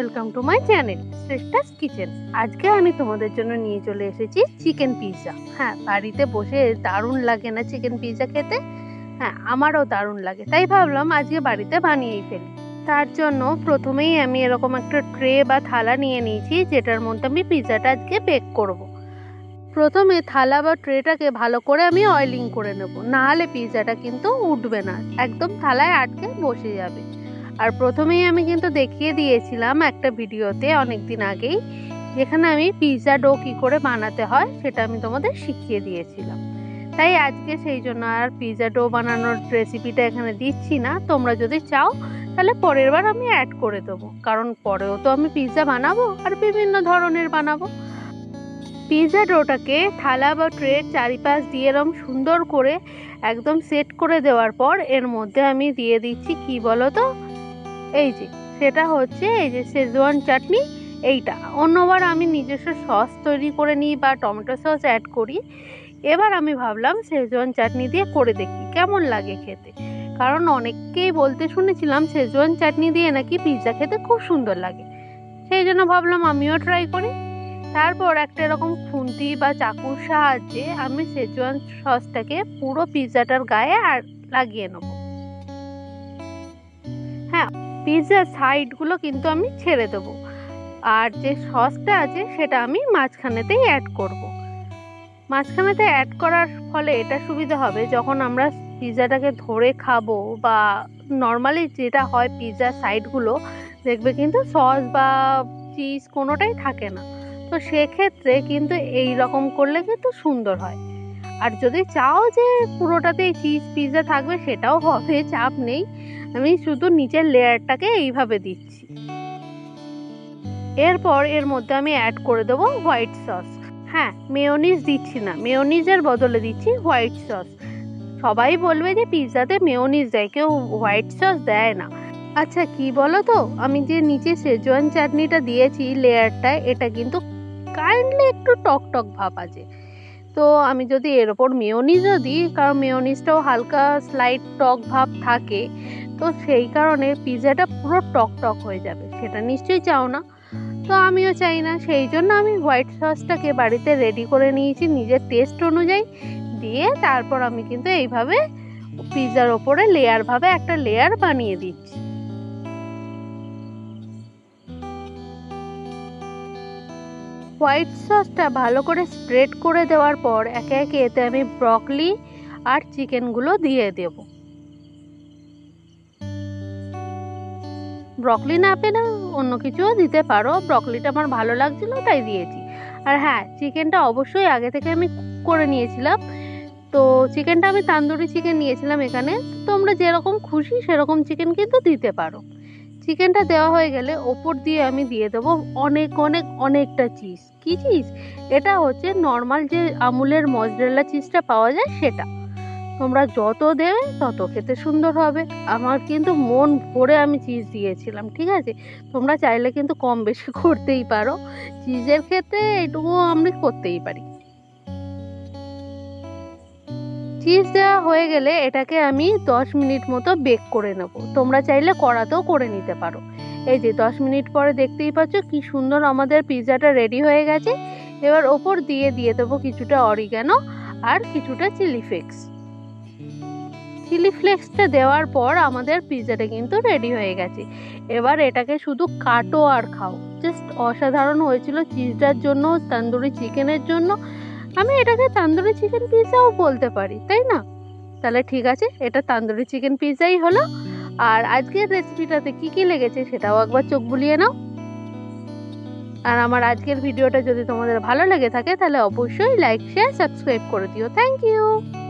Welcome to my channel Shreshtha's kitchen. আজকে আমি তোমাদের জন্য নিয়ে চলে এসেছি চিকেন পিৎজা। হ্যাঁ, বাড়িতে বসে দারুণ লাগে না চিকেন পিৎজা খেতে? হ্যাঁ, আমারও দারুণ লাগে, তাই ভাবলাম আজকে বাড়িতে বানিয়েই ফেলি। তার জন্য প্রথমেই আমি এরকম একটা ট্রে বা থালা নিয়ে নিয়েছি, যেটার মধ্যে আমি পিৎজাটা আজকে বেক করব। প্রথমে থালা বা ট্রেটাকে ভালো করে আমি অয়েলিং করে নেব, না হলে পিৎজাটা কিন্তু উঠবে না, একদম থালায় আটকে বসে যাবে। আর প্রথমেই আমি কিন্তু দেখিয়ে দিয়েছিলাম একটা ভিডিওতে অনেকদিন আগেই, যেখানে আমি পিৎজা ডো কী করে বানাতে হয় সেটা আমি তোমাদের শিখিয়ে দিয়েছিলাম। তাই আজকে সেই জন্য আর পিৎজা ডো বানানোর রেসিপিটা এখানে দিচ্ছি না। তোমরা যদি চাও তাহলে পরের বার আমি অ্যাড করে দেবো, কারণ পরেও তো আমি পিৎজা বানাবো আর বিভিন্ন ধরনের বানাবো। পিৎজা ডোটাকে থালা বা ট্রের চারিপাশ দিয়ে এরকম সুন্দর করে একদম সেট করে দেওয়ার পর এর মধ্যে আমি দিয়ে দিচ্ছি কি বলো তো, এই যে সেটা হচ্ছে এই যে শেজওয়ান চাটনি। এইটা অন্যবার আমি নিজস্ব সস তৈরি করে নিই বা টমেটো সস অ্যাড করি, এবার আমি ভাবলাম শেজওয়ান চাটনি দিয়ে করে দেখি কেমন লাগে খেতে, কারণ অনেককেই বলতে শুনেছিলাম শেজওয়ান চাটনি দিয়ে নাকি পিৎজা খেতে খুব সুন্দর লাগে। সেই জন্য ভাবলাম আমিও ট্রাই করি। তারপর একটা এরকম খুন্তি বা চাকুর সাহায্যে আমি শেজওয়ান সসটাকে পুরো পিৎজাটার গায়ে আর লাগিয়ে নেব। হ্যাঁ, পিৎজার সাইডগুলো কিন্তু আমি ছেড়ে দেবো, আর যে সসটা আছে সেটা আমি মাঝখানেতেই অ্যাড করব। মাঝখানেতে অ্যাড করার ফলে এটা সুবিধা হবে, যখন আমরা পিৎজাটাকে ধরে খাবো বা নর্মালি যেটা হয় পিৎজার সাইডগুলো দেখবে কিন্তু সস বা চিজ কোনোটাই থাকে না, তো সেক্ষেত্রে কিন্তু এই রকম করলে কিন্তু সুন্দর হয়। আর যদি চাও যে পুরোটাতেই চিজ পিৎজা থাকবে সেটাও হবে, চাপ নেই। আমি শুধু নিচের লেয়ারটাকে এইভাবে দিচ্ছি। এরপর এর মধ্যে আমি অ্যাড করে দেবো হোয়াইট সস। হ্যাঁ, মেয়োনিজ দিচ্ছি না, মেয়োনিজের বদলে দিচ্ছি হোয়াইট সস। সবাই বলবে যে পিৎজাতে মেয়োনিজ দেয়, কেউ হোয়াইট সস দেয় না। আচ্ছা কি বলো তো, আমি যে নিচে শেজওয়ান চাটনিটা দিয়েছি লেয়ারটায়, এটা কিন্তু কাইন্ডলি একটু টক টক ভাব আছে। তো আমি যদি এর ওপর মেয়োনিজও দিই, কারণ মেয়োনিজটাও হালকা স্লাইট টক ভাব থাকে, তো সেই কারণে পিৎজাটা পুরো টক টক হয়ে যাবে, সেটা নিশ্চয়ই চাও না। তো আমিও চাই না, সেই জন্য আমি হোয়াইট সসটাকে বাড়িতে রেডি করে নিয়েছি নিজের টেস্ট অনুযায়ী দিয়ে, তারপর আমি কিন্তু এইভাবে পিৎজার ওপরে লেয়ারভাবে একটা লেয়ার বানিয়ে দিচ্ছি। হোয়াইট সসটা ভালো করে স্প্রেড করে দেওয়ার পর একে একে এতে আমি ব্রকলি আর চিকেনগুলো দিয়ে দেব। ব্রকলি না পেলে অন্য কিছুও দিতে পারো, ব্রকলিটা আমার ভালো লাগছিল তাই দিয়েছি। আর হ্যাঁ, চিকেনটা অবশ্যই আগে থেকে আমি করে নিয়েছিলাম। তো চিকেনটা আমি তান্দুরি চিকেন নিয়েছিলাম এখানে, তোমরা যেরকম খুশি সেরকম চিকেন কিন্তু দিতে পারো। চিকেনটা দেওয়া হয়ে গেলে ওপর দিয়ে আমি দিয়ে দেবো অনেকটা চিজ। কি চিজ? এটা হচ্ছে নর্মাল যে আমুলের মজরেলা চিজটা পাওয়া যায় সেটা। তোমরা যত দেবে তত খেতে সুন্দর হবে। আমার কিন্তু মন ভরে আমি চিজ দিয়েছিলাম, ঠিক আছে? তোমরা চাইলে কিন্তু কম বেশি করতেই পারো, চিজের ক্ষেত্রে এটুকু আমি করতেই পারি। চিজ দেওয়া হয়ে গেলে এটাকে আমি 10 মিনিট মতো বেক করে নেব। তোমরা চাইলে কড়াতেও করে নিতে পারো। এই যে 10 মিনিট পরে দেখতেই পাচ্ছ কি সুন্দর আমাদের পিৎজাটা রেডি হয়ে গেছে। এবার ওপর দিয়ে দেবো কিছুটা অরিগ্যানো আর কিছুটা চিলি ফ্লেক্স। চিলি ফ্লেক্সটা দেওয়ার পর আমাদের পিৎজাটা কিন্তু রেডি হয়ে গেছে। এবার এটাকে শুধু কাটো আর খাও, জাস্ট অসাধারণ হয়েছিল চিজটার জন্য, তন্দুরি চিকেনের জন্য। আমি এটাকে তান্দুরি চিকেন পিৎজাও বলতে পারি, তাই না? তাহলে ঠিক আছে, এটা তান্দুরি চিকেন পিৎজাই হলো। আর আজকের রেসিপিটাতে কি কি লেগেছে সেটাও একবার চোখ বুলিয়ে নাও। আর আমার আজকের ভিডিওটা যদি তোমাদের ভালো লেগে থাকে তাহলে অবশ্যই লাইক শেয়ার সাবস্ক্রাইব করে দিও। Thank you.